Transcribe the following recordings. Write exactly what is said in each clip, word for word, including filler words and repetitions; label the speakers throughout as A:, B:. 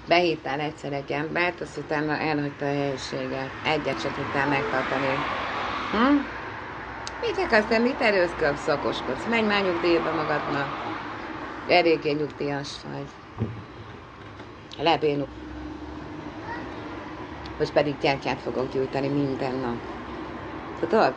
A: Behívtál egyszer egy embert, azt utána elhagyta a helyiséget. Egyet se tudtál megtartani. Hm? Mit akarsz, te mit erőszköpsz, szakoskodsz? Menj már nyugdíjba magadnak. Eléggé nyugdíjas vagy. Lebénul. Most pedig gyertyát fogok gyújtani minden nap. Tudod?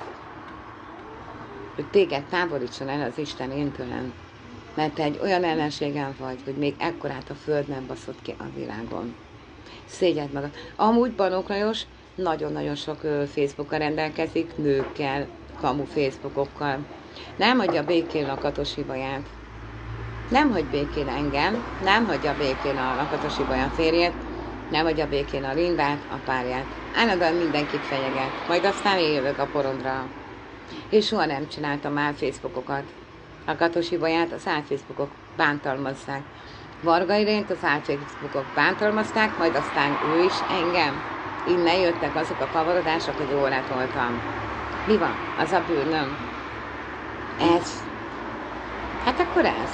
A: Hogy téged távolítson el az Isten én tőlem. Mert te egy olyan ellenségem vagy, hogy még ekkorát a föld nem baszott ki a világon. Szégyeld magad. Amúgy Banók Lajos nagyon-nagyon sok Facebookkal rendelkezik, nőkkel, kamu Facebookokkal. Nem hagyja békén Lakatos Ibaját. Nem hagy békén engem, nem hagyja békén a Lakatos Ibolya férjét, nem hagyja békén a Lindát, a párját. Állandóan mindenkit fenyeget, majd aztán én jövök a porondra. És soha nem csináltam már Facebookokat. Lakatos Ibolyát az álfacebookok bántalmazzák. Varga Irént az álfacebookok bántalmazták, majd aztán ő is engem. Innen jöttek azok a kavarodások, hogy órát voltam. Mi van? Az a bűnöm? Ez? Hát akkor ez.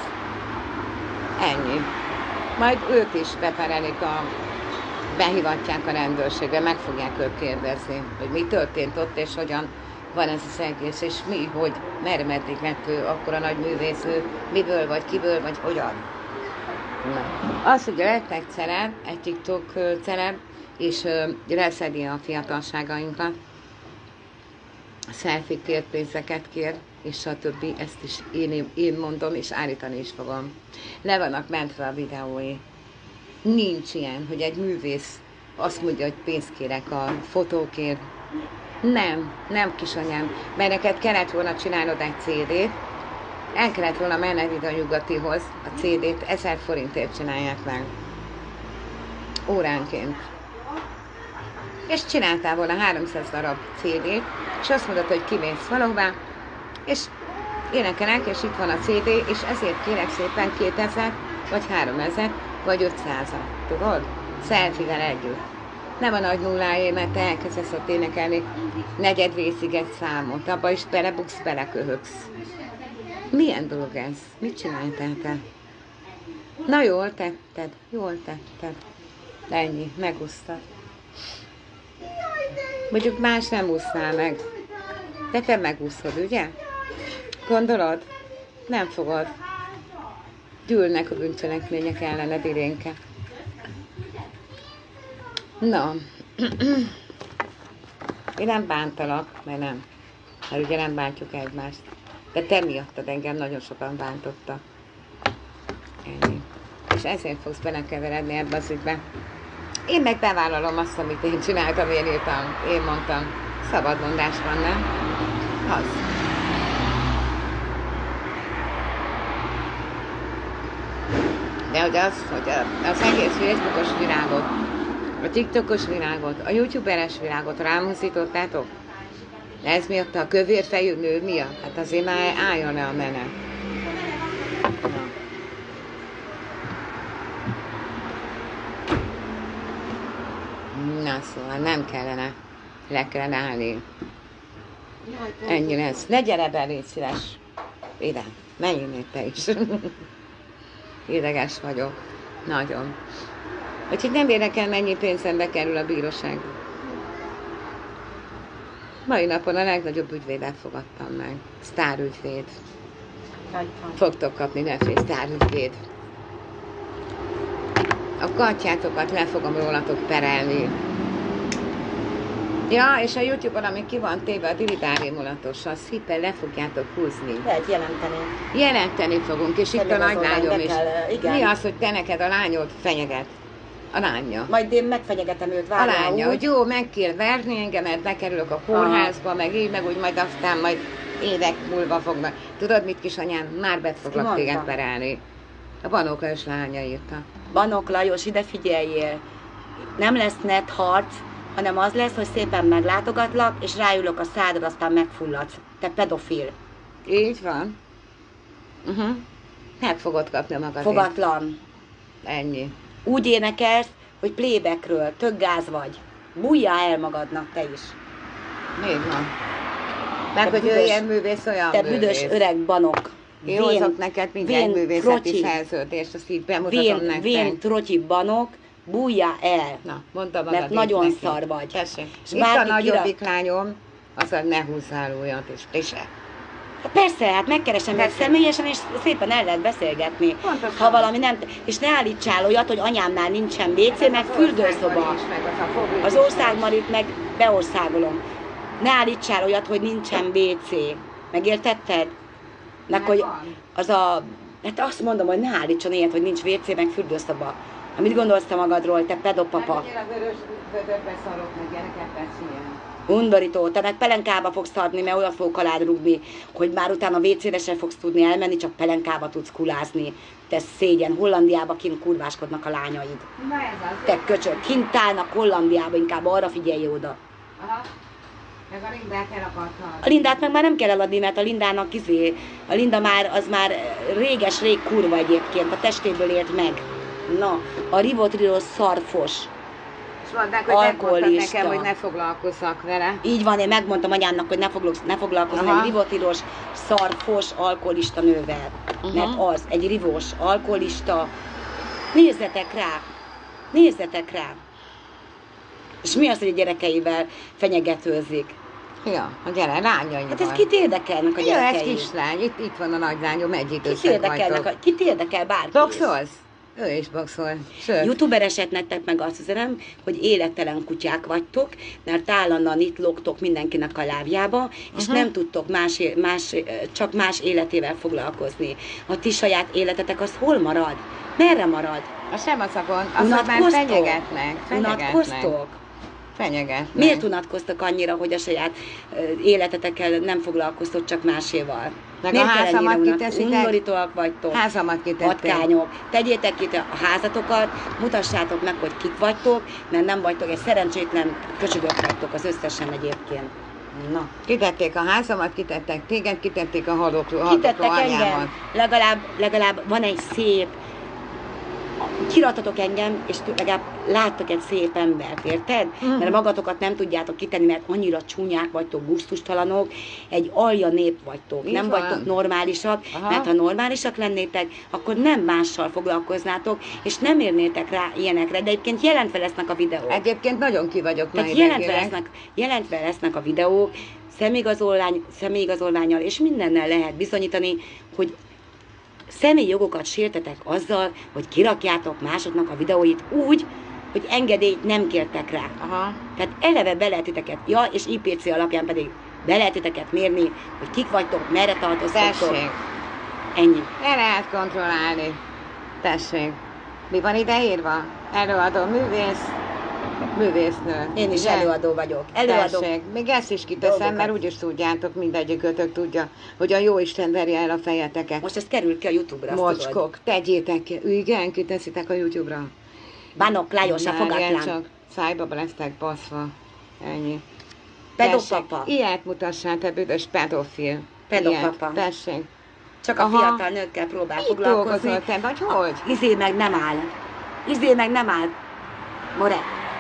A: Ennyi. Majd őt is beperelik a... behivatják a rendőrségbe, meg fogják ők kérdezni, hogy mi történt ott, és hogyan van ez az egész, és mi, hogy, merre meddig lett ő akkora nagy művésznő, miből, vagy kiből, vagy hogyan. Na. Az, hogy lett egy celeb, egy TikTok celeb, és leszedi a fiatalságainkat, selfie-kért, pénzeket kér, és stb. Ezt is én, én mondom, és állítani is fogom. Le vannak mentve a videói. Nincs ilyen, hogy egy művész azt mondja, hogy pénzt kérek a fotókért. Nem, nem kisanyám, mert neked kellett volna csinálnod egy cé dét, el kellett volna menned ide a Nyugatihoz, a cé dét ezer forintért csinálják meg. Óránként. És csináltál volna háromszáz darab cé dét, és azt mondod, hogy kimész valahová, és énekelek, és itt van a cé dé, és ezért kérek szépen kétezer, vagy háromezer, vagy ötszázat, tudod? Selfie-vel együtt. Nem a nagy nulláé, mert te elkezdesz ott énekelni negyed részig egy számot, abba is belebuksz, beleköhögsz. Milyen dolog ez? Mit csináltál te? Na jól tetted, jól tetted. Ennyi, megúsztad. Mondjuk más nem úsznál meg. De te megúszod, ugye? Gondolod? Nem fogod. Gyűlnek a bűncselekmények ellened, Irénke. Na, én nem bántalak, mert nem. Mert ugye nem bántjuk egymást. De te miattad engem nagyon sokan bántottak. Ennyi. És ezért fogsz belekeveredni ebbe az ügybe. Én meg bevállalom azt, amit én csináltam, én írtam, én mondtam. Szabadmondás van, nem? Az. De hogy az, hogy az egész Facebookos világot, a TikTokos világot, a YouTuberes világot rámozítottátok? Ez miatt a kövérfejű nő miatt? Hát azért már álljon le a menet. Na. Na szóval nem kellene, le kellene állni. Ennyi lesz. Ne gyere be, légy szíves. Ide, menjél még te is. Ideges vagyok. Nagyon. Úgyhogy nem érdekel, mennyi pénzembe kerül a bíróság. Mai napon a legnagyobb ügyvédet fogadtam meg. Sztárügyvéd. Fogtok kapni, ne félj, sztárügyvéd. A gatyátokat le fogom rólatok perelni. Ja, és a YouTube-on, ami ki van téve a Dilidári mulatos, szépen le fogjátok húzni.
B: Lehet jelenteni.
A: Jelenteni fogunk, és itt a nagy lányom is.
B: Kell,
A: mi az, hogy te neked a lányod fenyeget? A lánya.
B: Majd én megfenyegetem őt,
A: A lánya, hogy jó, meg kell verni engemet, bekerülök a kórházba, aha, meg így, meg úgy, majd aztán majd évek múlva fognak. Tudod mit, kisanyám? Már bet foglak téged perelni. A Banók Lajos lánya írta.
B: Banók Lajos, ide figyeljél. Nem lesz net harc, hanem az lesz, hogy szépen meglátogatlak, és ráülök a szádra, aztán megfulladsz. Te pedofil.
A: Így van. Uh-huh. Meg fogod kapni magadét.
B: Fogatlan.
A: Ennyi.
B: Úgy énekelsz, hogy playbackről, tök gáz vagy. Bújjál el magadnak, te is.
A: Így van. Meg, hogy ő ilyen művész, olyan
B: te
A: művész.
B: büdös öreg Banok.
A: Én hozok neked minden művészeti szerződést, azt így bemutatom
B: vén,
A: nektek.
B: Vén trotyi Banok, bújjál el,
A: Na, mondta
B: mert nagyon szar vagy.
A: Tessék.
B: És
A: Itt a
B: bárki
A: nagyobbik
B: kira-
A: lányom, az, hogy ne húzzál olyat, és te se.
B: Hát persze, hát megkeresem őt
A: Persze.
B: személyesen, és szépen el lehet beszélgetni.
A: Pontosan.
B: Ha valami nem... És ne állítsál olyat, hogy anyámnál nincsen vé cé, meg fürdőszoba. Az országmarit meg beországolom. Ne állítsál olyat, hogy nincsen vé cé. Megértetted? Meg
A: Mert
B: hogy
A: van.
B: az a... Hát azt mondom, hogy ne állítson ilyet, hogy nincs vé cé, meg fürdőszoba. Amit gondolsz te magadról, te pedopapa?
A: Hát, a vörös vödörbe szarok, meg ilyeneket tesz ilyen.
B: Undorító, te meg pelenkába fogsz adni, mert olyan fogok alád rúgni, hogy már utána vé cére sem fogsz tudni elmenni, csak pelenkába tudsz kulázni. Te szégyen, Hollandiába kint kurváskodnak a lányaid.
A: Na ez az.
B: Te köcsög, kint állnak Hollandiába, inkább arra figyelj oda.
A: Aha. Meg a Lindát el akartam.
B: A Lindát meg már nem kell eladni, mert a Lindának izé, a Linda már, az már réges-rég kurva egyébként, a testéből élt meg. Na, a Rivotrilos szarfos.
A: És mondták, hogy megmondtad
B: Alkoholista.
A: nekem, hogy ne foglalkozzak vele.
B: Így van, én megmondtam anyámnak, hogy ne, foglak, ne foglalkozni
A: Aha.
B: egy rivotilos, szarfos, alkoholista nővel.
A: Uh-huh.
B: Mert az, egy rivós, alkoholista. Nézzetek rá! Nézzetek rá! És mi az, hogy a gyerekeivel fenyegetőzik?
A: Ja, a gyere, lányai
B: Hát ez kit érdekelnek a
A: Jó, ez
B: gyerekei?
A: kislány, itt, itt van a nagylányom, egy
B: Kit
A: időszak
B: érdekelnek?
A: vagytok.
B: A, kit érdekel bárki?
A: Boxolsz? Ő is boxol. Sőt,
B: Youtuber esetnek meg azt üzenem, hogy élettelen kutyák vagytok, mert állandóan itt logtok mindenkinek a lábjába, és
A: Uh-huh.
B: nem tudtok más, é- más, csak más életével foglalkozni. A ti saját életetek az hol marad? Merre marad?
A: a semaszakon, azt már
B: Unatkoztok?
A: fenyegetnek. Fenyegetnek.
B: Unatkoztok?
A: Fenyegetnek.
B: Miért unatkoztok annyira, hogy a saját ö, életetekkel nem foglalkoztok, csak máséval?
A: Meg
B: Miért
A: a
B: kell
A: házamat
B: ennyire unat-
A: kiteszitek?
B: Undorítóak vagytok.
A: Házamat kitették.
B: Patkányok, tegyétek ki a házatokat, mutassátok meg, hogy kik vagytok, mert nem vagytok egy szerencsétlen köcsögök vagytok az összesen egyébként. Na,
A: Kitették a házamat, kitettek téged, kitették a halokról, halokról
B: kitettek
A: anyámat.
B: engem, legalább, legalább van egy szép, kiratatok engem, és t- legalább láttok egy szép embert, érted?
A: Mhm.
B: Mert magatokat nem tudjátok kitenni, mert annyira csúnyák vagytok, gusztustalanok, egy alja nép vagytok,
A: Így
B: nem
A: van.
B: vagytok normálisak,
A: Aha.
B: mert ha normálisak lennétek, akkor nem mással foglalkoznátok, és nem érnétek rá ilyenekre, de egyébként jelentve lesznek a videók.
A: Egyébként nagyon ki vagyok
B: Tehát
A: már
B: jelentve
A: idegileg.
B: lesznek, jelentve lesznek a videók, személyigazolvány, személyigazolvánnyal, és mindennel lehet bizonyítani, hogy személyjogokat sértetek azzal, hogy kirakjátok másoknak a videóit úgy, hogy engedélyt nem kértek rá.
A: Aha.
B: Tehát eleve be lehet titeket, ja, és i pé cé alapján pedig be lehet titeket mérni, hogy kik vagytok, merre tartoztok.
A: Tessék.
B: Ennyi.
A: Ne lehet kontrollálni. Tessék. Mi van ide írva? Előadó művész, művésznő.
B: Én is
A: Ugye?
B: előadó vagyok. Előadó.
A: Tessék. Még ezt is kiteszem,
B: dolgokat.
A: mert úgyis tudjátok, mindegyikőtök tudja, hogy a jó Isten verje el a fejeteket.
B: Most ez kerül ki a YouTube-ra, azt tudod.
A: Mocskok, tegyétek ki. Igen, kiteszitek a YouTube-ra.
B: Bánok Lajos, a
A: Várjál
B: fogatlan.
A: csak, szájba lesztek baszva. Ennyi.
B: Pedopapa.
A: Tessék, ilyet mutassál, te büdös pedofil.
B: Pedopapa.
A: Ilyet. Tessék.
B: Csak a
A: Aha.
B: fiatal nőkkel próbál
A: Itt
B: foglalkozni.
A: dolgozol te, vagy hogy?
B: Izé meg nem áll. Izé meg nem áll. More.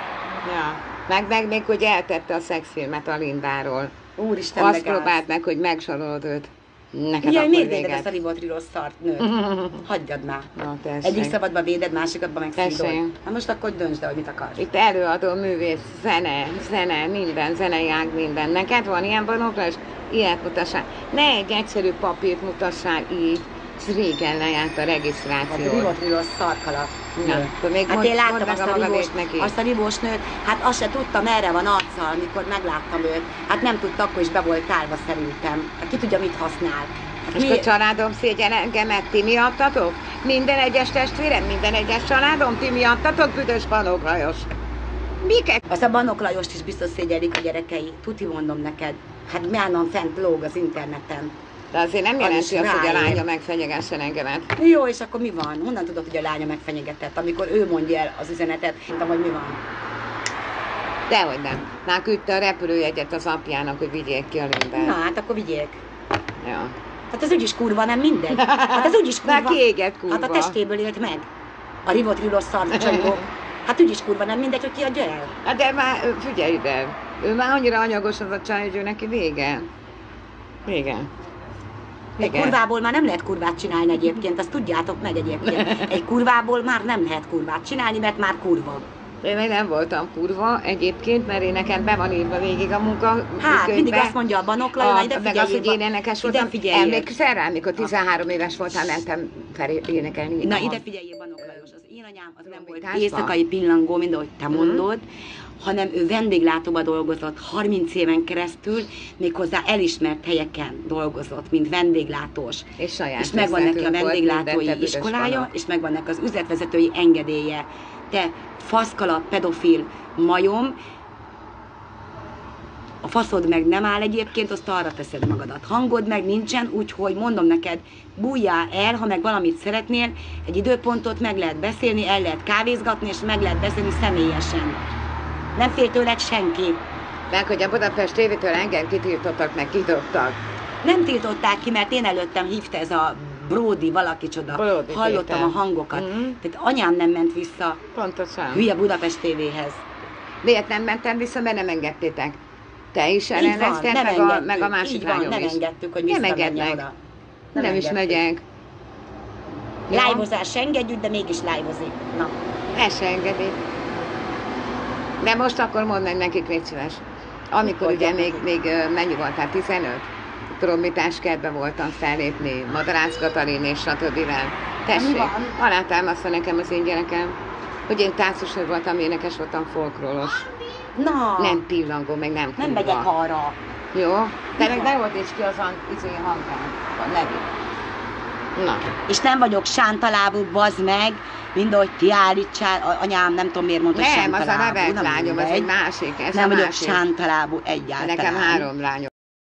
A: Ja. Meg, meg még, hogy eltette a szexfilmet a Lindáról.
B: Úristen,
A: Azt
B: megállsz.
A: próbált meg, hogy megsorolod őt. Neked
B: Jaj,
A: akkor
B: miért véded
A: véget.
B: ezt a rivotrilos szart nőt? Hagyjad már.
A: Na, tessék.
B: Egyik szabadba véded, másikatban meg
A: Tessék.
B: szidod. Na most akkor döntsd el, hogy mit akarsz.
A: Itt előadó, művész, zene, zene, minden, zenei ág, minden. Neked van ilyen banokra, és ilyet mutassál. Ne egy egyszerű papírt mutassál így. Ez régen lejárt a
B: A
A: regisztráció.
B: rivotrilos szarkala.
A: Na,
B: nő.
A: akkor még
B: Hát
A: mond-
B: én láttam
A: mondd meg
B: azt
A: a
B: a,
A: maga
B: rivós,
A: vét neki.
B: azt a rivós nőt, hát azt se tudta, merre van arccal, amikor megláttam őt. Hát nem tudta, akkor is be volt tálva szerintem. Hát ki tudja, mit használ. Hát
A: És
B: mi-
A: a családom szégyen engemet, ti miattatok? Minden egyes testvérem, minden egyes családom, ti miattatok, büdös Banok Lajos. Miket?
B: Az a Banok Lajost is biztos szégyelik a gyerekei. Tuti mondom neked. Hát Miánon fent lóg az interneten.
A: De azért nem
B: Az
A: jelenti
B: is
A: azt, hogy a
B: ráér.
A: lánya megfenyegessen engemet.
B: Jó, és akkor mi van? Honnan tudod, hogy a lánya megfenyegetett, amikor ő mondja el az üzenetet, mondtam, hogy mi van?
A: Dehogy nem. Már küldte a repülőjegyet az apjának, hogy vigyék ki a
B: Na
A: Lindát.
B: hát, akkor vigyék.
A: Ja.
B: Hát ez úgyis kurva, nem mindegy. Hát ez úgyis kurva.
A: Már kiégett kurva.
B: Hát a testéből élt meg. A rivotrilos szarcsanyagok. Hát úgyis kurva, nem mindegy, hogy kiadja el.
A: Hát de már, ö, figyelj ide. Ő már annyira anyagos az a csaj, hogy ő neki vége. Vége.
B: Egy
A: Igen.
B: kurvából már nem lehet kurvát csinálni egyébként, azt tudjátok meg egyébként. Egy kurvából már nem lehet kurvát csinálni, mert már kurva.
A: Én még nem voltam kurva egyébként, mert én nekem be van írva végig a munka.
B: Hát,
A: könyvbe.
B: mindig azt mondja a Banokla,
A: A-
B: hogy ide
A: meg az, hogy
B: figyeljél.
A: én énekes
B: Ide
A: voltam.
B: figyeljél.
A: Emlékszel rá, mikor tizenhárom éves voltam, mentem fel énekelni.
B: Na
A: Aha.
B: ide figyeljél, Banok Lajos, az én anyám az nem volt
A: Trombitásban?
B: éjszakai pillangó, mind ahogy te mondod, hanem ő vendéglátóba dolgozott harminc éven keresztül, méghozzá elismert helyeken dolgozott, mint vendéglátós.
A: És saját
B: És megvan neki a
A: üzletünk volt,
B: vendéglátói
A: mindent te
B: iskolája,
A: büdös
B: és megvan neki az üzletvezetői engedélye. Te faszkala, pedofil majom, a faszod meg nem áll egyébként, azt arra teszed magadat. Hangod meg nincsen, úgyhogy mondom neked, bújjál el, ha meg valamit szeretnél, egy időpontot meg lehet beszélni, el lehet kávézgatni, és meg lehet beszélni személyesen. Nem fél tőled senki.
A: Meg, hogy a Budapest tévétől engem kitiltottak, meg kidobtak.
B: Nem tiltották ki, mert én előttem hívta ez a Brody valaki csoda.
A: Brody
B: Hallottam
A: Péter.
B: a hangokat.
A: Mhm.
B: Tehát anyám nem ment vissza
A: Pontosan.
B: hülye Budapest tévéhez.
A: Miért nem mentem vissza, mert nem engedtétek? Te is
B: Így van,
A: ellenezted,
B: nem
A: meg, a,
B: engedtük,
A: meg a másik
B: így van,
A: lányom
B: nem
A: is.
B: engedtük, hogy
A: Nem
B: visszamenjen
A: engednek.
B: oda.
A: Nem, nem is
B: engedtük.
A: megyek.
B: Live-ozás engedjük, de mégis live-ozik. Na.
A: Ez se engedi. De most akkor mondd meg nekik, légy szíves. Amikor
B: Hogy
A: ugye
B: van
A: még,
B: nekik?
A: még ö, mennyi voltál, tizenöt? Trombitás kertben voltam fellépni, Madarász Katalin és stb.
B: Mi
A: Tessék,
B: van?
A: alátámasztva nekem az én gyerekem, hogy én táncosnő voltam, énekes voltam, folkloros.
B: Na,
A: Nem pillangó, meg nem
B: nem
A: kurva.
B: megyek arra.
A: Jó? Te meg
B: van?
A: ne volt is ki az an, izé hangán, a nevét. Na,
B: És nem vagyok sántalábú, bazd meg, mind ahogy ti állítsál, a- anyám nem tudom miért mondta, hogy
A: nem, az a
B: sántalábú.
A: nevelt
B: na
A: lányom, az
B: mindegy.
A: egy másik, ez
B: Nem
A: a
B: vagyok
A: másik.
B: sántalábú egyáltalán.
A: Nekem három lányom.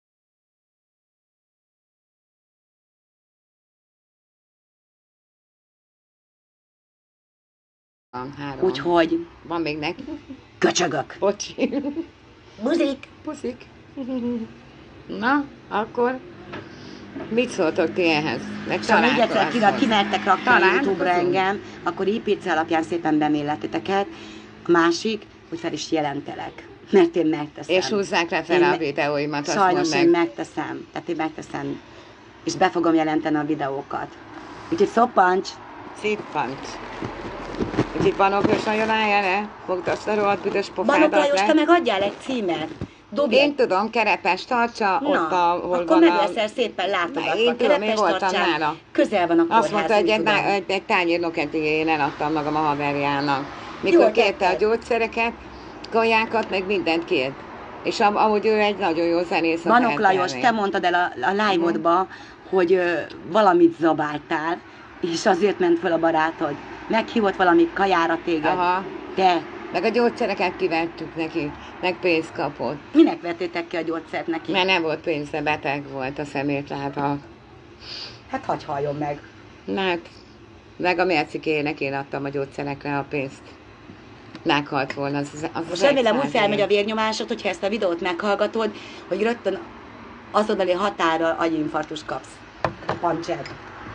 A: Van három.
B: Úgyhogy
A: Van még neki?
B: köcsögök.
A: Bocsi.
B: Buzik.
A: Puszik. Na, akkor mit szóltok ti ehhez? Meg
B: Szóval még egyszer kira,
A: találkozáshoz.
B: kimertek rakni a
A: Találkozunk.
B: YouTube-ra engem, akkor I P C alapján szépen bemélletiteket. A másik, hogy fel is jelentelek. Mert én megteszem.
A: És húzzák le fel
B: Én
A: a
B: me-
A: videóimat, azt
B: Sajnos
A: mondd
B: én
A: meg.
B: megteszem. Tehát én megteszem. És be fogom jelenteni a videókat. Úgyhogy szoppancs.
A: Szippant. Úgyhogy Banok nagyon állja le, fogd azt a rohadt büdös
B: Banok
A: pofádat
B: Lajos, te
A: le.
B: meg adjál egy címet. Dobj
A: Én
B: egy.
A: tudom, Kerepes tartsa,
B: Na,
A: ott, ahol
B: akkor
A: van
B: meg
A: a...
B: leszel szépen látogatva.
A: Én tudom, én
B: Kerepes
A: voltam
B: tartsán.
A: nála.
B: Közel van a kórház.
A: Azt mondta, hogy
B: úgy
A: egy,
B: tudom.
A: egy, egy tányér noketig én eladtam magam a haverjának. Mikor
B: Jól
A: kérte a
B: tetted.
A: gyógyszereket, kajákat, meg mindent kért. És am, amúgy ő egy nagyon jó zenész. a
B: Banok Lajos,
A: Fertelnél.
B: te mondtad el a, a live-odba, hogy ö, valamit zabáltál, és azért ment fel a barátod. Meghívott valami kajára téged.
A: Aha.
B: Te,
A: Meg a gyógyszereket kivettük neki, meg pénzt kapott.
B: minek vettétek ki a gyógyszert neki?
A: Mert nem volt pénz, de beteg volt a szemétlába.
B: Hát hagyj halljon meg.
A: Na hát, meg a mércikéjének én adtam a gyógyszerekre a pénzt. Meghalt volna az, az, az
B: Most remélem
A: egy
B: úgy felmegy a
A: száz év.
B: vérnyomásod, hogyha ezt a videót meghallgatod, hogy rögtön azonnali határral agyinfarktust kapsz. A pancsed.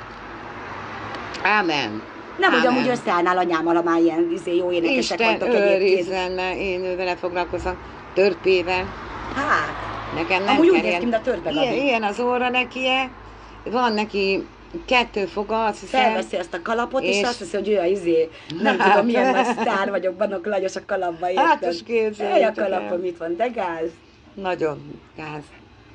A: Ámen.
B: Nem, hogy
A: Ámen.
B: amúgy összeállnál anyámmal, ha már ilyen izé, jó énekesek
A: Isten
B: vagytok egyébként.
A: őrizzen, mert én ő vele foglalkozom. Törpével.
B: Hát,
A: Nekem nem
B: amúgy úgy
A: kell
B: néz ki,
A: ilyen-
B: mint a törpe
A: ilyen,
B: Gabi.
A: ilyen az óra nekie. Van neki kettő foga, azt hiszem.
B: Felveszi azt a kalapot, és,
A: És-
B: azt hiszi, hogy ő a izé, nem
A: Hát.
B: tudom, milyen nagy sztár vagyok, Banok Lajos a kalapba, érted?
A: Hátos képzelj
B: Ej, a
A: csak el.
B: kalapom itt van, de gáz.
A: Nagyon gáz.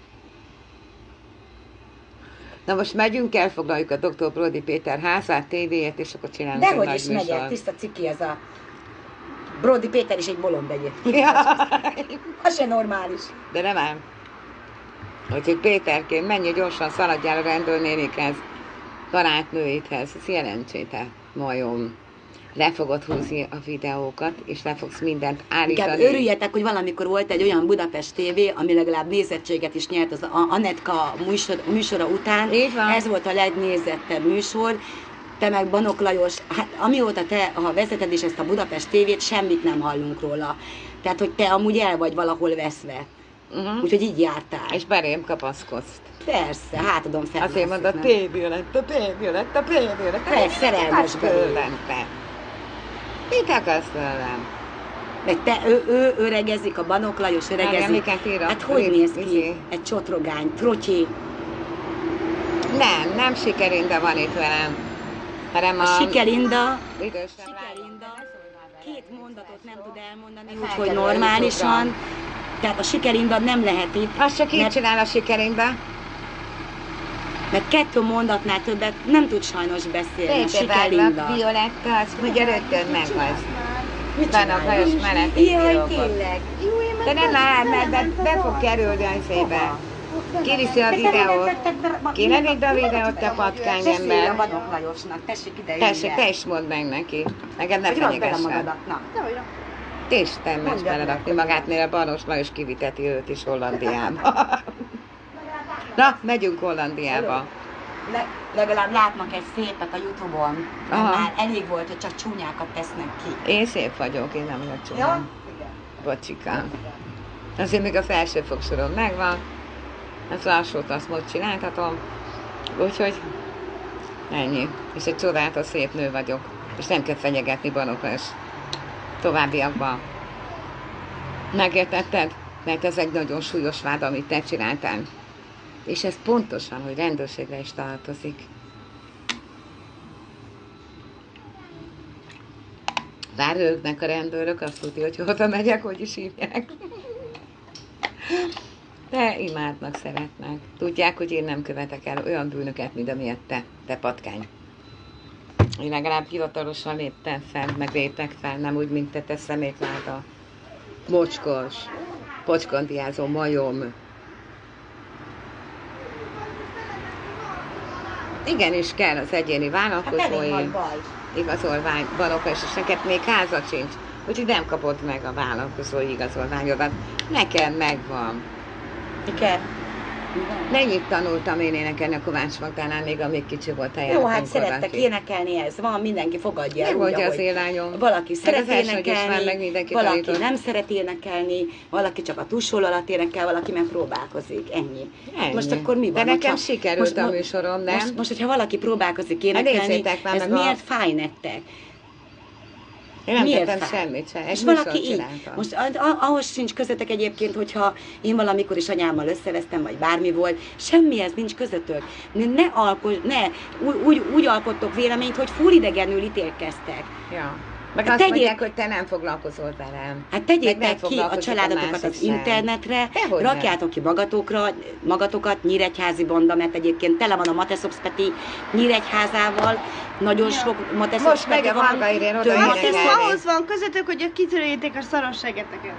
A: Na most megyünk, elfoglaljuk a doktor Brody Péter házát, tévéjét, és akkor csinálunk egy
B: Dehogy
A: nagy
B: is megyek,
A: műsort.
B: tiszta ciki ez a... Brody Péter is egy bolond egyébként.
A: Jaj,
B: Az se normális.
A: de nem ám. Úgyhogy Péterként, menj gyorsan, szaladjál a rendőrnénikhez, barátnőidhez, ezt jelentsétek, majom. Le fogod húzni a videókat, és le fogsz mindent
B: Inkább
A: állítani.
B: örüljetek, hogy valamikor volt egy olyan Budapest té vé, ami legalább nézettséget is nyert az A- Anetka műsor, műsora után.
A: Így van.
B: Ez volt a legnézettebb műsor. Te meg Banok Lajos, hát amióta te, ha vezeted is ezt a Budapest té vét, semmit nem hallunk róla. Tehát, hogy te amúgy el vagy valahol veszve.
A: Uh-huh.
B: Úgyhogy így jártál.
A: És belém kapaszkodsz.
B: Persze, hátadon fel.
A: Azért mondod, a tévé lett, a tévé lett, a tévé lett.
B: Persze, szerelmes belőle.
A: tőlem, te. Mit akarsz tőlem?
B: Meg te, ő, ő öregezik, a Banok Lajos öregezik.
A: miket ír a
B: Hát hogy
A: rép-
B: néz ki?
A: izé?
B: Egy csotrogány, trotyi.
A: Nem, nem Sikelinda van itt velem, hanem
B: A
A: a...
B: Sikelinda,
A: idősebb
B: Sikelinda két mondatot nem tud elmondani,
A: Fel
B: úgyhogy
A: kell
B: normálisan. Tehát a Sikelinda nem lehet itt,
A: Azt csak így
B: mert,
A: csinál a Sikelinda.
B: mert kettő mondatnál többet nem tud sajnos beszélni a
A: Szépen váglak,
B: Sikelinda.
A: Violetta, azt mondja, rögtön meghalsz.
B: Mit
A: Vannak
B: csinálj?
A: hajos melletti
B: Jaj,
A: fiókok.
B: tényleg. Jó, én
A: De nem lehet, mert be, be fog kerülni a szébe. Kiviszi a videót. Kilevidd a videót a patkány
B: Beszélj a
A: ember.
B: Vanok Lajosnak, tessék ide
A: Tessék,
B: jöjjel.
A: te is mondd meg neki. Neked ne
B: Hogy rakd bele
A: fenyegesse.
B: magadat, na.
A: Te is termés
B: Mondjad
A: belerakni
B: meg.
A: magát, mire Banos Lajos kiviteti őt is Hollandiába. Na, megyünk Hollandiába.
B: Le, legalább látnak egy szépet a Youtube-on.
A: Aha.
B: Már elég volt, hogy csak csúnyákat tesznek ki.
A: Én szép vagyok, én nem vagyok
B: Ja?
A: csúnya. Bocsikám. Azért még a felső fogsorom megvan. Az alsót azt most csináltatom. Úgyhogy ennyi. És egy csodálatos szép nő vagyok. És nem kell fenyegetni Banokra és továbbiakban. Megértetted? Mert ez egy nagyon súlyos vád, amit te csináltál. És ez pontosan, hogy rendőrségre is tartozik. Bár rögnek a rendőrök, azt tudja, hogy oda megyek, hogy is hívják. De imádnak, szeretnek. Tudják, hogy én nem követek el olyan bűnöket, mint amilyet te, te patkány. Én legalább hivatalosan léptem fel, meg lépek fel, nem úgy, mint te, te szemétláda. Mocskos, pocskondiázó majom. Igenis kell az egyéni
B: Hát elég
A: vállalkozói
B: nagy baj.
A: igazolvány, Banokos, és neked még házad sincs, úgyhogy nem kapod meg a vállalkozói igazolványodat. Nekem megvan.
B: Igen.
A: Mennyit tanultam én énekelni a Kovács Magdánál, még amíg kicsi volt a
B: Jó, hát szerettek énekelni, ez van, mindenki fogadja el úgy,
A: Megmondja az
B: ahogy
A: élányom.
B: valaki
A: Meg
B: szeret
A: az első, hogy is már meg
B: énekelni,
A: mindenki
B: valaki
A: tanított.
B: nem szeret énekelni, valaki csak a túlsól alatt énekel, valaki meg próbálkozik, ennyi.
A: Ennyi.
B: Most akkor mi van?
A: De nekem
B: hogyha-
A: sikerült a
B: mo-
A: műsorom, nem?
B: Most, most, hogyha valaki próbálkozik
A: Hát
B: énekelni,
A: nézzétek már
B: ez
A: meg a-
B: miért fáj nektek?
A: Én nem
B: Miért
A: tettem
B: fáj?
A: semmit se, egy
B: És
A: műsort
B: valaki így,
A: csináltam.
B: most a- a- ahhoz sincs közöttek egyébként, hogyha én valamikor is anyámmal összevesztem, vagy bármi volt, semmihez nincs közöttök. Ne, ne, alko, ne úgy, úgy, úgy alkottok véleményt, hogy fúridegenül ítélkeztek.
A: Ja. Meg
B: Hát
A: azt
B: tegyél-
A: mondják, hogy te nem foglalkozol velem.
B: Hát
A: Meg nem
B: tegyétek ki a
A: foglalkozik
B: családotokat
A: másik
B: az
A: sem.
B: internetre,
A: Dehogy
B: rakjátok ki magatokra, magatokat, Nyíregyházi banda, mert egyébként tele van a Mateszopsz Peti Nyíregyházával, nagyon sok Mateszopsz
A: Most megy
B: Peti
A: a
B: van.
A: Varga Irén oda
B: több
A: énekelni.
B: Mateszopsz-
A: énekelni.
C: Ahhoz van közöttök, hogy kitörjétek a szaros segeteket.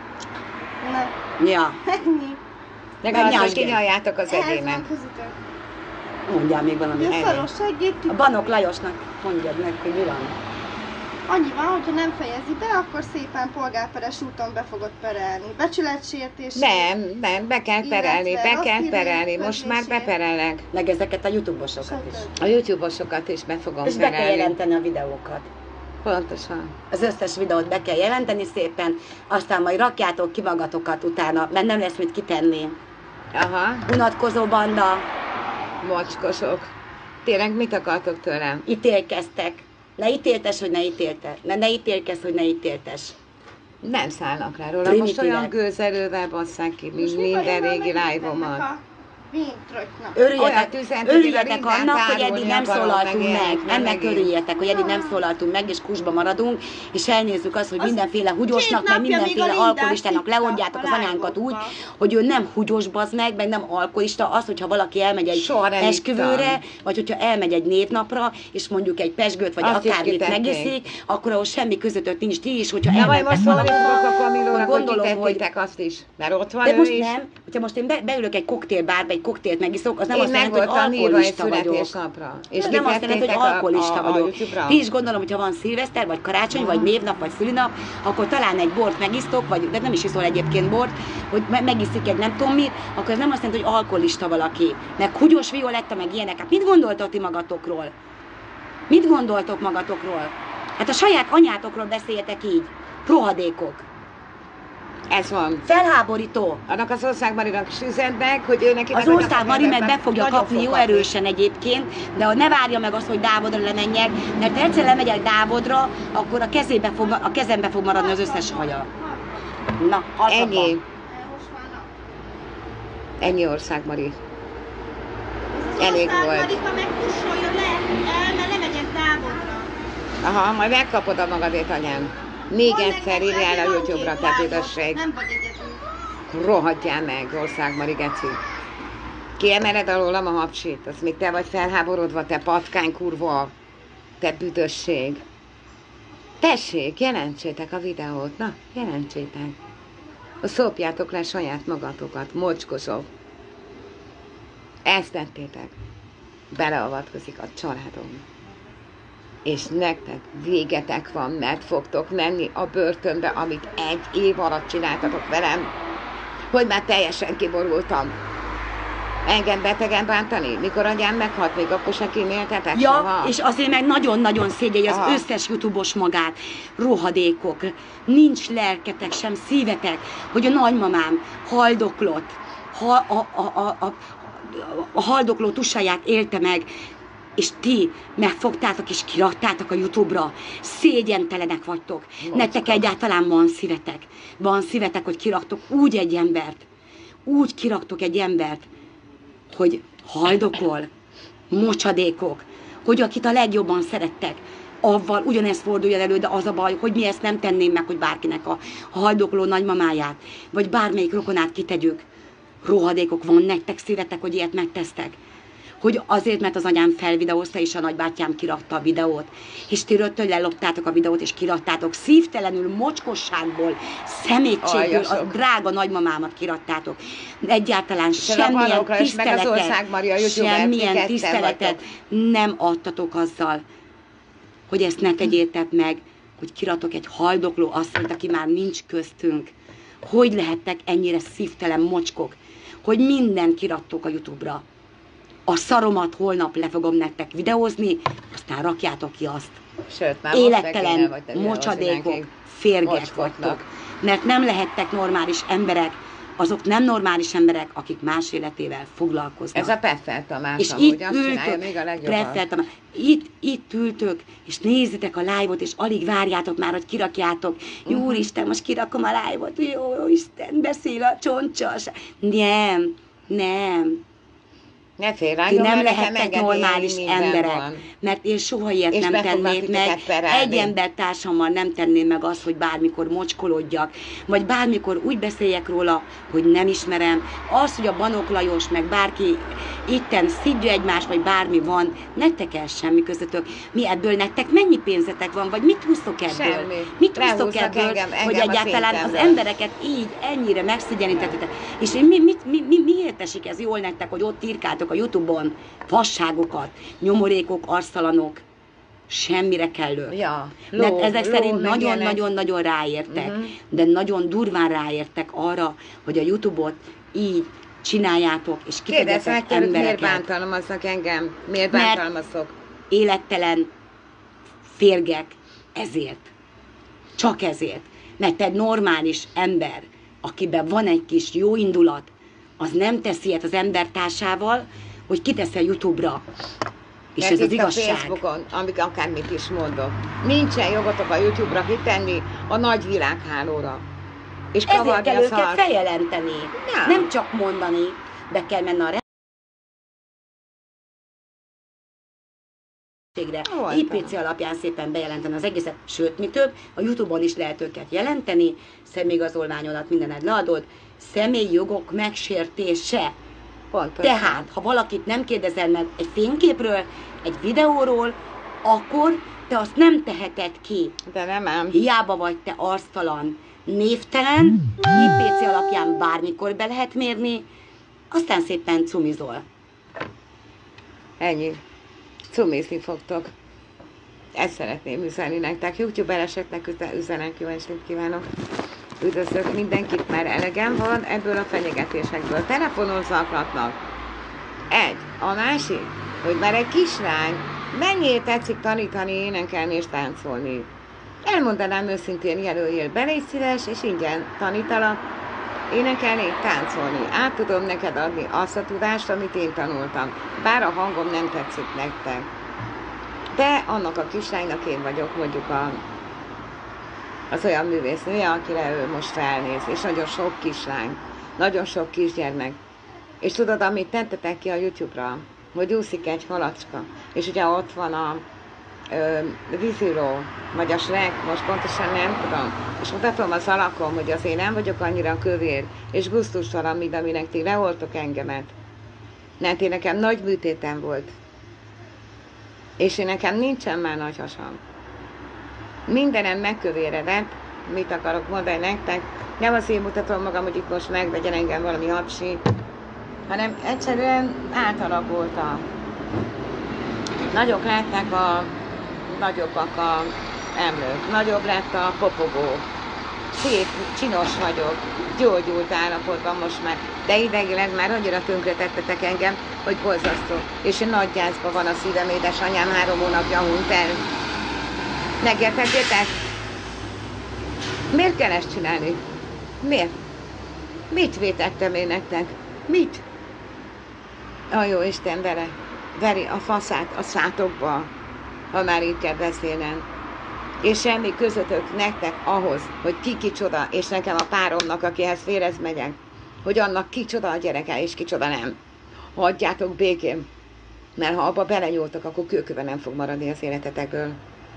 C: Na,
B: Ja,
C: ennyi.
A: Meg
B: Meg
A: azt, hogy
B: nyasd.
A: kinyaljátok az
C: Ehhez
A: egyénet.
C: van közöttök.
B: mondjál még
C: Hogy
B: valamit.
C: a
A: Ennyi.
C: szaros segét
B: A Banok Lajosnak mondjad meg, hogy mi van.
C: annyi van, hogyha nem fejezi be, akkor szépen polgárperes úton be fogod perelni. Becsületsértés.
A: Nem, nem, be kell perelni,
C: Illetve
A: be kell
C: rossz
A: perelni, most már
C: hírnézésért.
A: beperelek.
B: Meg ezeket a YouTube-osokat is.
A: A YouTube-osokat is be fogom
B: És be kell
A: perelni.
B: jelenteni a videókat.
A: Pontosan.
B: Az összes videót be kell jelenteni szépen, aztán majd rakjátok ki magatokat utána, mert nem lesz mit kitenni.
A: Aha,
B: Unatkozó banda,
A: mocskosok. Tényleg mit akartok tőlem?
B: ítélkeztek. Ne ítéltes, hogy ne ítéltes. Ne, ne ítélkezz, hogy ne ítéltes.
A: Nem szállnak rá róla.
B: Primitívek.
A: Most olyan gőzerővel basszák ki, mint
C: Most mi
A: minden
C: baj van
A: régi
C: meg
A: live-omat.
C: ennek a Vintröknak?
B: Örüljetek,
A: Olyat üzentek, hogy a
B: örüljetek
A: Lindát
B: annak, hogy
A: árulni
B: eddig nem
A: akarom,
B: szólaltunk
A: meg
B: meg.
A: ilyenek, meg
B: Ennek
A: megint.
B: örüljetek, hogy eddig nem szólaltunk meg, és kusba maradunk, és elnézzük azt, hogy
C: Az
B: mindenféle húgyosnak,
C: két
B: meg
C: napja még
B: mindenféle
C: a Lindát
B: alkoholistának
C: hívta
B: leondjátok az
C: a
B: anyánkat úgy,
C: live-okba.
B: hogy ő nem húgyos bazd meg, meg nem alkoholista. Az, hogyha valaki elmegy egy
A: Soha nem
B: esküvőre,
A: ittam.
B: vagy hogyha elmegy egy névnapra, és mondjuk egy pesgőt, vagy
A: Azt is
B: akármit
A: kitették.
B: megiszik, akkor ahhoz semmi közöttök nincs. Ti is, hogyha
A: Na majd
B: elmentek
A: most mondani
B: valahova,
A: fogok a Kamilónak,
B: akkor
A: hogy
B: gondolom, hogy
A: kitettétek azt is. Mert ott van
B: de
A: ő
B: most
A: is.
B: nem, hogyha most én be, beülök egy koktélbárba, egy koktélt megiszok, az nem
A: Én
B: azt
A: meg
B: jelenti, hogy
A: voltam írva egy
B: alkoholista vagyok.
A: születésnapra. És
B: És nem azt jelenti, hogy
A: kitettétek a-
B: alkoholista
A: a- a
B: vagyok.
A: YouTube-ra.
B: Ti is gondolom, hogyha van szilveszter, vagy karácsony, vagy névnap, vagy szülinap, akkor talán egy bort megisztok, vagy de nem is iszol egyébként bort, hogy me- megiszik egy nem tudom mit, akkor ez nem azt jelenti, hogy alkoholista valaki. Meg húgyos Violetta, meg ilyenek. Hát mit gondoltok ti magatokról? Mit gondoltok magatokról? Hát a saját anyátokról beszéljetek így. Rohadékok.
A: Ez van.
B: Felháborító.
A: Annak az országmarinak is üzennek, hogy ő neki
B: Az
A: meg
B: ország Mari meg be fogja
A: nagyon
B: kapni
A: fog
B: jó
A: kapni.
B: erősen egyébként, de ne várja meg azt, hogy Dávodra lemenjek, mert ha egyszer lemegyek Dávodra, akkor a, kezébe fog, a kezembe fog maradni az összes haja. Na, az
A: Ennyi.
C: Most már na.
A: Ennyi országmari.
C: Ez
A: Elég
C: Aztán
A: volt.
C: Marika meg kussoljon le, el, mert lemegyek távolra.
A: Aha, majd megkapod a magadét, anyám. Még
C: Van
A: egyszer
C: nekem
A: írjál a
C: ezért
A: YouTube-ra,
C: van
A: te
C: két
A: büdösség.
C: lányom, nem vagy egyedül.
A: Rohadjál meg, országmari geci. Kiemeled alólam a hapsit, az még te vagy felháborodva, te patkány kurva, te büdösség. Tessék, jelentsétek a videót, na, jelentsétek. Szopjátok le saját magatokat, mocskosok. Ezt tettétek. Beleavatkozik a családom. És nektek végetek van, mert fogtok menni a börtönbe, amit egy év alatt csináltatok velem, hogy már teljesen kiborultam. Engem betegen bántani? Mikor anyám meghalt, még akkor se kíméltetek
B: Ja,
A: soha?
B: és azért meg nagyon-nagyon szégyelje az
A: Aha.
B: összes youtubos magát. Rohadékok. Nincs lelketek, sem szívetek, hogy a nagymamám haldoklott, ha, a, a, a, a, a haldokló tusáját élte meg, és ti megfogtátok és kiraktátok a YouTube-ra. Szégyentelenek vagytok.
A: Mocska.
B: Nektek egyáltalán van szívetek. Van szívetek, hogy kiraktok úgy egy embert. Úgy kiraktok egy embert, hogy haldokol, mocsadékok, hogy akit a legjobban szerettek, avval ugyanezt forduljon elő, de az a baj, hogy mi ezt nem tenném meg, hogy bárkinek a haldokló nagymamáját, vagy bármelyik rokonát kitegyük. Rohadékok, van nektek szívetek, hogy ilyet megtesztek? Hogy azért, mert az anyám felvideózta, és a nagybátyám kirakta a videót, és ti rögtön leloptátok a videót, és kiraktátok, szívtelenül, mocskosságból, szemétségből a
A: Aljasok.
B: drága nagymamámat kiraktátok. Egyáltalán
A: a
B: semmilyen
A: balokra is, meg az
B: tiszteletet,
A: Országmari a YouTube-en, ti
B: semmilyen
A: ketten
B: tiszteletet nem adtatok azzal, hogy ezt ne tegyétek meg, hogy kiratok egy haldokló asszonyt, aki már nincs köztünk. Hogy lehettek ennyire szívtelen mocskok, hogy mindent kirattok a YouTube-ra. A szaromat holnap le fogom nektek videózni, aztán rakjátok ki azt.
A: Sőt, már most meg kéne,
B: Élettelen
A: vagy te
B: mocsadékok,
A: videózni
B: férgek
A: mocskoknak.
B: vagytok. Mert nem lehettek normális emberek, azok nem normális emberek, akik más életével foglalkoznak.
A: Ez a Peffel Tamás,
B: És
A: amúgy
B: itt
A: azt csinálja még a
B: ültök,
A: legjobban.
B: Preffeltem, itt, itt ültök, és nézitek a live-ot, és alig várjátok már, hogy kirakjátok. Jó
A: Mhm.
B: Úristen, most kirakom a live-ot, jó Isten, beszél a csontcsas. Nem, nem.
A: Ne félj rá,
B: Ti
A: jó,
B: nem
A: mert nekem
B: lehettek
A: engedélyem
B: normális
A: minden
B: emberek,
A: van.
B: mert én soha ilyet
A: És
B: nem
A: be foglak
B: tennék meg.
A: titeket perelni.
B: Egy embertársammal nem tenném meg azt, hogy bármikor mocskolódjak, vagy bármikor úgy beszéljek róla, hogy nem ismerem. Az, hogy a Banok Lajos, meg bárki itten szidja egymást, vagy bármi van, nektek el semmi közöttök. Mi ebből nektek mennyi pénzetek van, vagy mit húztok ebből?
A: Semmi.
B: Mit húztok
A: Lehúznak
B: ebből,
A: engem- engem
B: hogy
A: a
B: egyáltalán az
A: szintemről.
B: embereket így, ennyire megszigyenítettetek. És én mi, mit, mi, mi, miért esik ez jól nektek, hogy ott írkáltok a YouTube-on fasságokat, nyomorékok, arsztalanok, semmire kellő.
A: Ja,
B: Mert
A: ló,
B: ezek
A: ló,
B: szerint
A: meg ilyenek.
B: nagyon-nagyon-nagyon ráértek,
A: Mhm.
B: de nagyon durván ráértek arra, hogy a YouTube-ot így csináljátok, és
A: Kérdezz
B: kitegetek
A: meg tőlük, miért
B: embereket.
A: bántalmaznak engem? Miért
B: Mert-
A: bántalmazok?
B: Élettelen férgek ezért. Csak ezért. Mert egy normális ember, akiben van egy kis jó indulat, az nem teszi ilyet az embertársával, hogy kiteszi a YouTube-ra. És
A: Mert
B: ez az
A: itt a
B: igazság.
A: Facebookon, amik akármit is mondok. Nincsen jogotok a YouTube-ra kitenni a nagy világhálóra. És
B: Ezért
A: kavarni
B: kell
A: a
B: őket
A: szart.
B: feljelenteni.
A: Nem.
B: Nem csak mondani, be kell menni a rendőrségre.
A: Voltam.
B: i pé cé alapján szépen bejelenteni az egészet, sőt, mi több, a YouTube-on is lehet őket jelenteni, személyigazolványodat mindened leadod, személyi jogok megsértése.
A: Pontosan.
B: Tehát, ha valakit nem kérdezel meg egy fényképről, egy videóról, akkor te azt nem teheted ki.
A: De nem ám.
B: Hiába vagy te arctalan, névtelen, i pé cé alapján bármikor be lehet mérni, aztán szépen cumizol.
A: Ennyi. Cumizni fogtok. Ezt szeretném üzenni nektek. YouTubereseknek üze- üzenek, jó estét kívánok. Üdvözlök mindenkit, mert elegem van ebből a fenyegetésekből. Telefonon zaklatnak. Egy. A másik, hogy már egy kislány mennyire tetszik tanítani, énekelni és táncolni. Elmondanám őszintén, jelöljél be, légy szíves, és ingyen tanítalak énekelni, táncolni. Át tudom neked adni azt a tudást, amit én tanultam. Bár a hangom nem tetszik nektek. De annak a kislánynak én vagyok, mondjuk a, az olyan művésznője, akire ő most felnéz. És nagyon sok kislány, nagyon sok kisgyermek. És tudod, amit tettetek ki a YouTube-ra, hogy úszik egy halacska, és ugye ott van a ö, víziló, vagy a srek, most pontosan nem tudom, és mutatom az alakom, hogy azért nem vagyok annyira kövér, és gusztustalan, mint aminek ti leoltok engemet. Mert én nekem nagy műtétem volt, és én nekem nincsen már nagy hasam. Mindenem megkövéredett, mit akarok mondani nektek, nem azért mutatom magam, hogy itt most megvegyen engem valami hapsi, hanem egyszerűen átalakultam. Nagyok lettek a nagyobbak a emlők, nagyobb lett a popogó. Szép, csinos vagyok, gyógyult állapotban most már, de idegileg már annyira tönkretettetek engem, hogy borzasztó. És nagy gyászban van a szívem, édesanyám három hónapja hunyt el. Megértettétek? Miért kell ezt csinálni? Miért? Mit vétettem én nektek? Mit? A jó Isten vele, veri a faszát a szátokba, ha már így kell beszélnem. És semmi közöttök nektek ahhoz, hogy ki kicsoda, és nekem a páromnak, akihez férez megyek, hogy annak kicsoda a gyereke, és kicsoda nem. Hagyjátok békén, mert ha abba belenyúltok, akkor kőköve nem fog maradni az életetekből.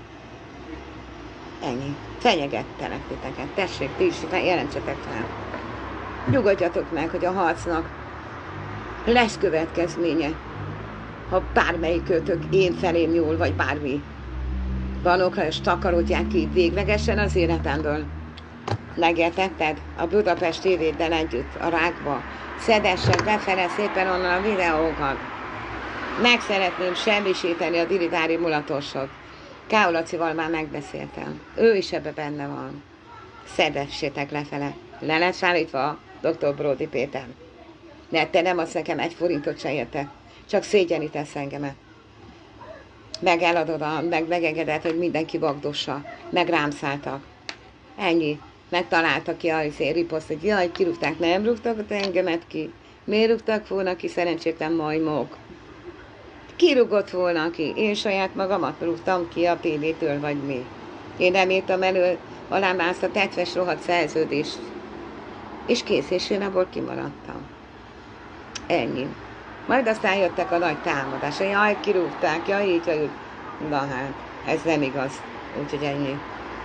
A: Ennyi. Fenyegettelek titeket. Tessék, ti is jelentsetek fel. Nyugodjatok meg, hogy a harcnak lesz következménye, ha bármelyik kötök én felém nyúl, vagy bármi. Vanokra és takarodják ki véglegesen az életemből. Megértetted? A Budapest té véddel együtt, a rákba. Szedessek befele szépen onnan a videókat. Meg szeretném semmisíteni a dilidári mulatosot. Ká. Lacival már megbeszéltem. Ő is ebbe benne van. Szedessétek lefele. Le lett szállítva doktor Bródi Péter. Mert te nem adsz nekem egy forintot se érte. Csak szégyenítesz engemet. Meg eladod, a, meg megengeded, hogy mindenki vagdossa. Meg rám szálltak. Ennyi. Megtaláltak ki az riposzt, hogy jaj, kirúgták, nem rúgtak engemet ki. Miért rúgtak volna ki szerencsétlen majmok? Kirúgott volna ki. Én saját magamat rúgtam ki a pé vé-től, vagy mi. Én nem írtam elő alám azt a tetves rohadt szerződést. És kész, és én abból kimaradtam. Ennyi. Majd aztán jöttek a nagy támadások. Jaj, kirúgták, jaj, így, jaj, úgy. Na hát, ez nem igaz. Úgyhogy ennyi.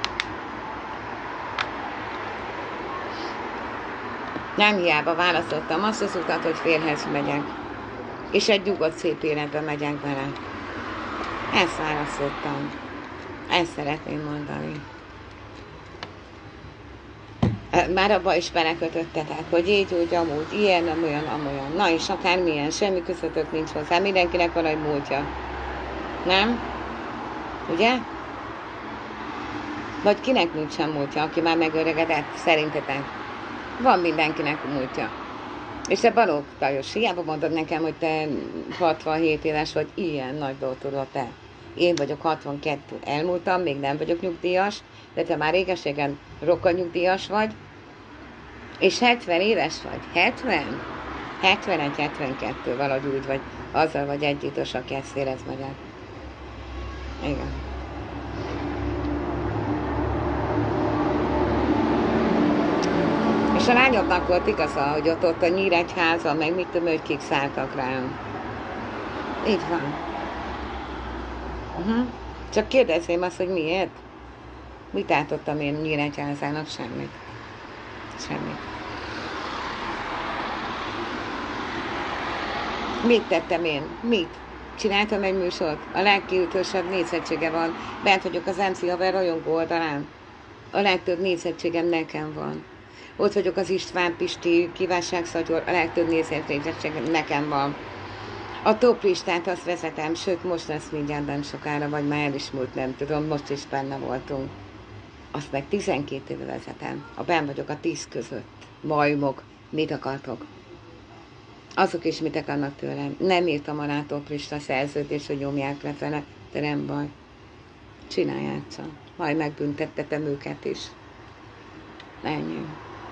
A: Nem hiába választottam azt az utat, hogy férhez megyek. És egy nyugodt szép életbe megyek bele. Ezt választottam. Ezt szeretném mondani. Már abba is belekötöttetek, hogy így, úgy, amúgy, ilyen, amolyan, amolyan. Na és akármilyen, semmi közöttök nincs hozzá, mindenkinek van egy múltja. Nem? Ugye? Vagy kinek nincsen múltja, aki már megöregedett, szerintetek? Van mindenkinek múltja. És te Balogh Lajos, hiába mondod nekem, hogy te hatvanhét éves vagy, ilyen nagy dolgot te. Én vagyok hatvankettő, elmúltam, még nem vagyok nyugdíjas, de te már régeségen rokkanyugdíjas vagy, és hetven éves vagy. hetven? hetvenegy hetvenkettő, valahogy úgy vagy, azzal vagy együttes, aki ezt érez magyar. Igen. És a lányoknak volt igaza, hogy ott, ott a Nyíregyházan, meg mit tudom, hogy kik szálltak rám. Így van. Uh-huh. Csak kérdezném azt, hogy miért? Mit átadtam én Nyíregyházának? Semmit. Semmit. Mit tettem én? Mit? Csináltam egy műsort? A legkiütősebb nézettsége van. Bent vagyok az em cé Haver rajongó oldalán. A legtöbb nézettségem nekem van. Ott vagyok az István Pisti kívánságszagyor, a legtöbb nézettségem nekem van. A top listát azt vezetem, sőt most lesz mindjárt nem sokára, vagy már el is múlt, nem tudom, most is benne voltunk. Azt meg tizenkét éve vezetem. Ha benn vagyok a tíz között. Majmok, mit akartok? Azok is mit akarnak tőlem. Nem írtam alá top lista szerződést, hogy nyomják lefele, de nem baj. Csinálják csak. Majd megbüntettetem őket is. Ennyi.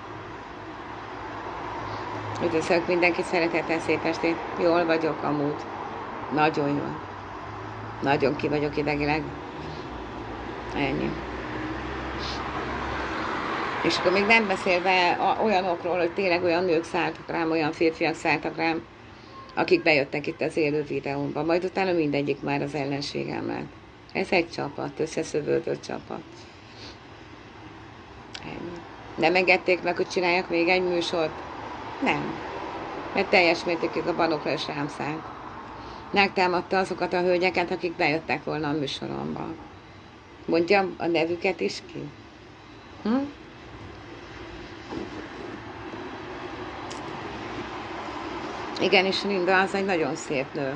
A: Üdvözlök mindenki, szeretettel, szép estét. Jól vagyok amúgy. Nagyon jól. Nagyon ki vagyok idegileg. Ennyi. És akkor még nem beszélve olyanokról, hogy tényleg olyan nők szálltak rám, olyan férfiak szálltak rám, akik bejöttek itt az élő videómba, majd utána mindegyik már az ellenségem lett. Ez egy csapat, összeszövődött csapat. Ennyi. Nem engedték meg, hogy csináljak még egy műsort? Nem. Mert teljes mértékig a banokra is rám szállt. Megtámadta azokat a hölgyeket, akik bejöttek volna a műsoromba. Mondjam a nevüket is ki? Hm? Igenis, Linda, az egy nagyon szép nő.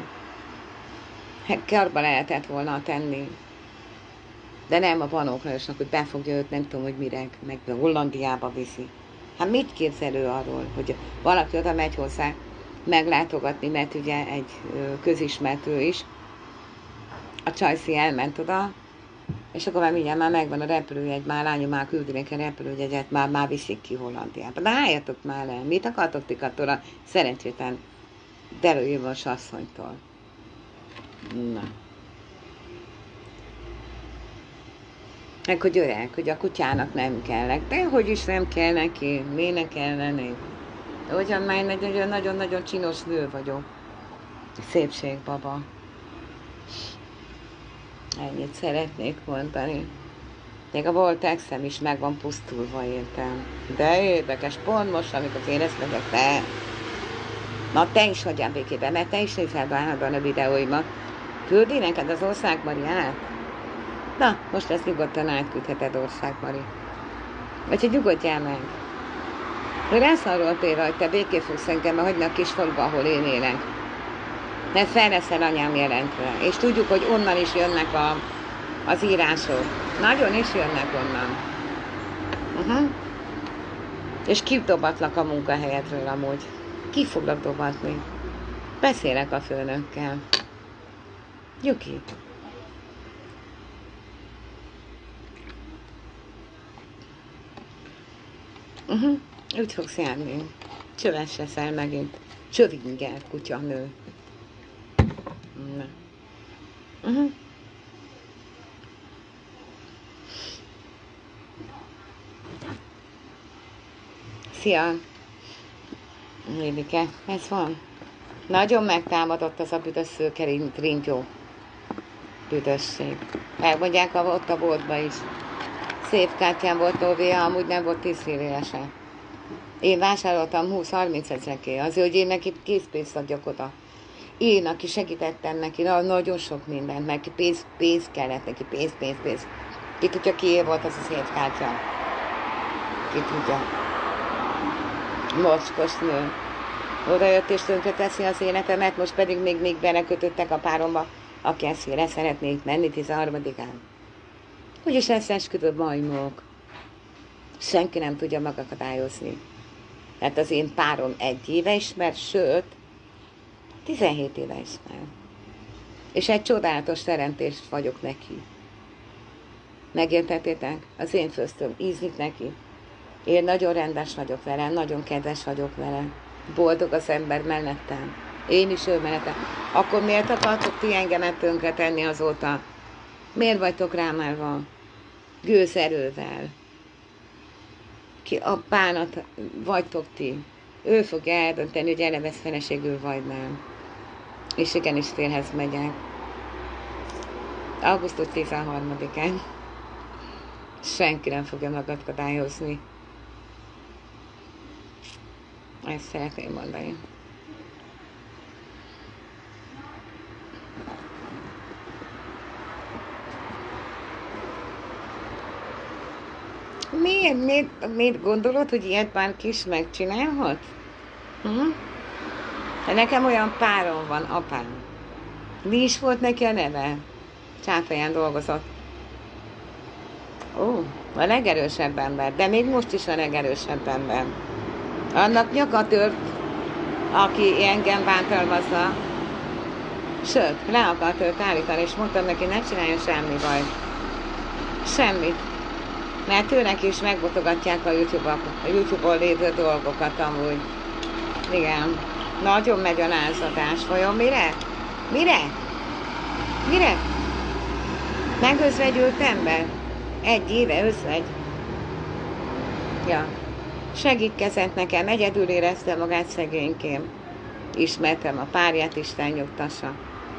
A: Karba lehetett volna tenni. De nem a Banóklajosnak, hogy befogja őt, nem tudom, hogy mire, meg Hollandiába viszi. Hát mit képzel ő arról, hogy valaki oda megy hozzá meglátogatni, mert ugye egy közismert ő is. A Csajci elment oda, és akkor már mindjárt már megvan a repülőjegy, már lányom, már küldi neki a repülőjegyet, már, már viszik ki Hollandiába. De álljatok már le, mit akartok ti attól a szerencsétlen derőjövős asszonytól? Na. Meg hogy öreg, hogy a kutyának nem kellek, de hogy is nem kell neki, miért ne kell lenni? De ugyan már egy nagyon-nagyon csinos nő vagyok. Szépségbaba. Ennyit szeretnék mondani. Még a volt exem is meg van pusztulva, értem. De érdekes, pont most, amikor érezkedek, te... Na, te is hagyjál békében, mert te is nézel állandóan a videóimat. Küldi neked az Országmariát? Na, most ezt nyugodtan átküldheted, Országmari. Vagy hogy nyugodjál meg. Hogy rászarról például, hogy te béké fogsz engem hagyni a kis faluba, ahol én élek. Mert fel leszel anyám jelentve. És tudjuk, hogy onnan is jönnek a, az írások. Nagyon is jönnek onnan. Uh-huh. És kidobatlak a munkahelyedről amúgy. Ki foglak dobatni? Beszélek a főnökkel. Gyuki. Uh-huh. Úgy fogsz járni. Csöves leszel megint. Csövinger kutyanő. Na. Uh-huh. Szia! Lébike, ez van? Nagyon megtámadott az a büdös szőke rintyó. Büdösség. Megmondják a, ott a boltba is. Szép kártyán volt Nóvéja, amúgy nem volt tíz fillérese. Én vásároltam húsz-harminc ezreké, azért, hogy én neki készpénzt adjak oda. Én, aki segítettem neki, na, nagyon sok mindent, neki pénz, pénz kellett neki, pénz, pénz, pénz. Ki tudja, kié volt az a szép kártya? Ki tudja? Mocskos nő. Oda jött és tönkre teszi az életemet, most pedig még, még belekötöttek a páromba, aki eszére szeretnék menni tizenharmadikán. Úgyis lesz esküvő majmok. Senki nem tudja megakadályozni. Tehát az én párom egy éve ismer, sőt, tizenhét éve ismer. És egy csodálatos teremtést vagyok neki. Megértettétek? Az én főztőm ízlik neki. Én nagyon rendes vagyok vele, nagyon kedves vagyok vele. Boldog az ember mellettem. Én is ő mellettem. Akkor miért akartok ti engemet tönkre tenni azóta? Miért vagytok rám állva? Gőzerővel. Ki a bánat vagytok ti. Ő fogja eldönteni, hogy elevesz feleségül vagy nem. És igenis félhez megyek. augusztus tizenharmadikán. Senki nem fogja megadályozni. Ezt szeretném mondani. Miért, miért, miért gondolod, hogy ilyet bárki is megcsinálhat? Hm? De nekem olyan párom van, apám. Mi is volt neki a neve? Csáfaján dolgozott. Ó, a legerősebb ember, de még most is a legerősebb ember. Annak nyaka tört, aki engem bántalmazza. Sőt, le akart őt állítani, és mondtam neki, ne csináljon semmi baj. Semmit. Mert őnek is megbotogatják a YouTube-on, a YouTube-on lévő dolgokat amúgy. Igen. Nagyon megy a lázadás. Vajon mire? Mire? Mire? Megözvegyült ember? Egy éve özvegy. Ja. Segítkezett nekem, egyedül érezte magát szegényként. ismertem a párját, Isten nyugtassa.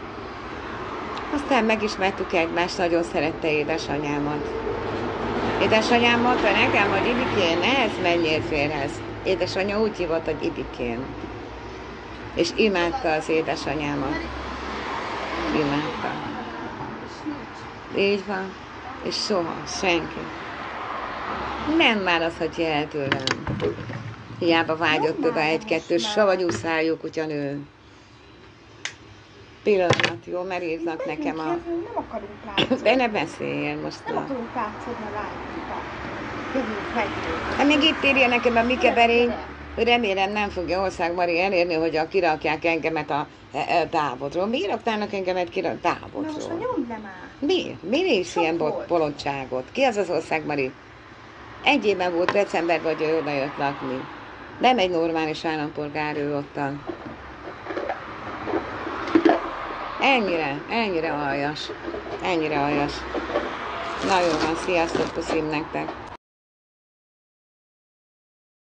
A: Aztán megismertük egymást, nagyon szerette édesanyámat. Édesanyám mondta nekem, hogy Ibikén, ne ez menjél férhez. Édesanyja úgy hívott, hogy Ibikén. És imádta az édesanyámat. Imádta. Így van. És soha, senki. Nem választhatja el tőlem. Hiába vágyott oda egy-kettő savanyú szájú kutyanő. Pillanat, jó, mert írnak nekem a...
C: Nem akarunk látszódni.
A: De ne beszéljél most.
C: Nem akarunk látszódni a lányunkat. Jövünk meg.
A: Hát még itt írja nekem a Mike Berény, hogy remélem nem fogja Ország Mari elérni, hogy a kirakják engemet a, a, a távodról. Mi raktálnak engemet ki a
C: Na most a
A: távodról?
C: nyomd le már.
A: Mi? Mi is ilyen bo- bolondságot? Ki az az Ország Mari? Egy évben volt decemberben, hogy ő oda jött lakni. Nem egy normális állampolgár ő ottan. Ennyire, ennyire aljas. Ennyire aljas. Na jó van, sziasztok, puszim nektek.